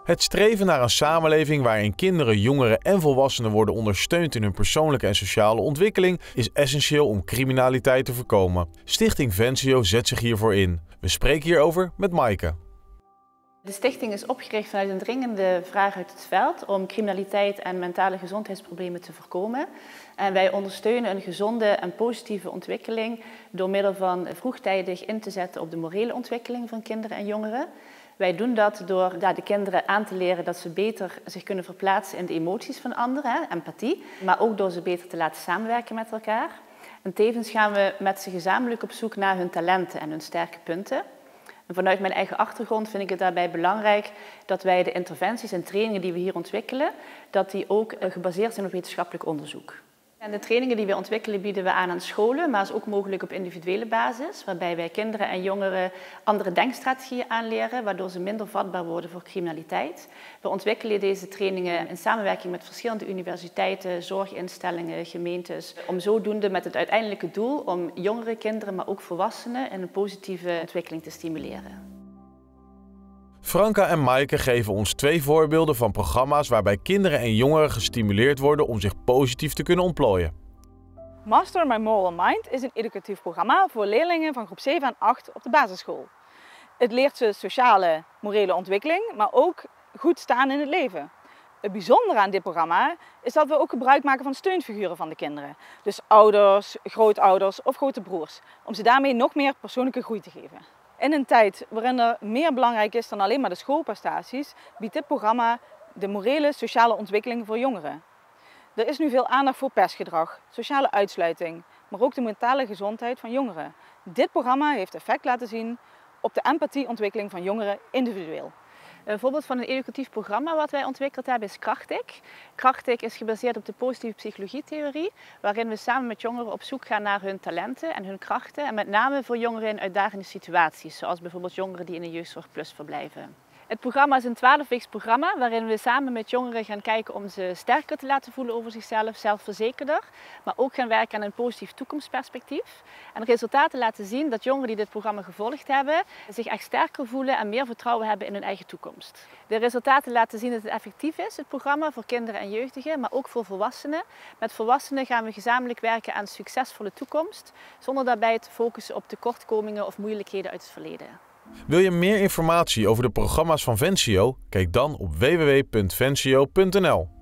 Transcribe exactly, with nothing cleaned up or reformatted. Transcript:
Het streven naar een samenleving waarin kinderen, jongeren en volwassenen worden ondersteund in hun persoonlijke en sociale ontwikkeling is essentieel om criminaliteit te voorkomen. Stichting Vencio zet zich hiervoor in. We spreken hierover met Maaike. De stichting is opgericht vanuit een dringende vraag uit het veld om criminaliteit en mentale gezondheidsproblemen te voorkomen. En wij ondersteunen een gezonde en positieve ontwikkeling door middel van vroegtijdig in te zetten op de morele ontwikkeling van kinderen en jongeren. Wij doen dat door ja, de kinderen aan te leren dat ze beter zich kunnen verplaatsen in de emoties van anderen, hè, empathie, maar ook door ze beter te laten samenwerken met elkaar. En tevens gaan we met ze gezamenlijk op zoek naar hun talenten en hun sterke punten. En vanuit mijn eigen achtergrond vind ik het daarbij belangrijk dat wij de interventies en trainingen die we hier ontwikkelen, dat die ook gebaseerd zijn op wetenschappelijk onderzoek. En de trainingen die we ontwikkelen bieden we aan aan scholen, maar is ook mogelijk op individuele basis, waarbij wij kinderen en jongeren andere denkstrategieën aanleren, waardoor ze minder vatbaar worden voor criminaliteit. We ontwikkelen deze trainingen in samenwerking met verschillende universiteiten, zorginstellingen, gemeentes, om zodoende met het uiteindelijke doel om jongere kinderen, maar ook volwassenen in een positieve ontwikkeling te stimuleren. Franka en Maaike geven ons twee voorbeelden van programma's waarbij kinderen en jongeren gestimuleerd worden om zich positief te kunnen ontplooien. Master My Moral Mind is een educatief programma voor leerlingen van groep zeven en acht op de basisschool. Het leert ze sociale, morele ontwikkeling, maar ook goed staan in het leven. Het bijzondere aan dit programma is dat we ook gebruik maken van steunfiguren van de kinderen. Dus ouders, grootouders of grote broers, om ze daarmee nog meer persoonlijke groei te geven. In een tijd waarin er meer belangrijk is dan alleen maar de schoolprestaties, biedt dit programma de morele sociale ontwikkeling voor jongeren. Er is nu veel aandacht voor pestgedrag, sociale uitsluiting, maar ook de mentale gezondheid van jongeren. Dit programma heeft effect laten zien op de empathieontwikkeling van jongeren individueel. Een voorbeeld van een educatief programma wat wij ontwikkeld hebben is Krachtik. Krachtik is gebaseerd op de positieve psychologietheorie, waarin we samen met jongeren op zoek gaan naar hun talenten en hun krachten. En met name voor jongeren in uitdagende situaties, zoals bijvoorbeeld jongeren die in een jeugdzorg plus verblijven. Het programma is een twaalfweeks programma waarin we samen met jongeren gaan kijken om ze sterker te laten voelen over zichzelf, zelfverzekerder, maar ook gaan werken aan een positief toekomstperspectief. En de resultaten laten zien dat jongeren die dit programma gevolgd hebben zich echt sterker voelen en meer vertrouwen hebben in hun eigen toekomst. De resultaten laten zien dat het effectief is, het programma, voor kinderen en jeugdigen, maar ook voor volwassenen. Met volwassenen gaan we gezamenlijk werken aan een succesvolle toekomst, zonder daarbij te focussen op tekortkomingen of moeilijkheden uit het verleden. Wil je meer informatie over de programma's van Vencio? Kijk dan op w w w punt vencio punt n l.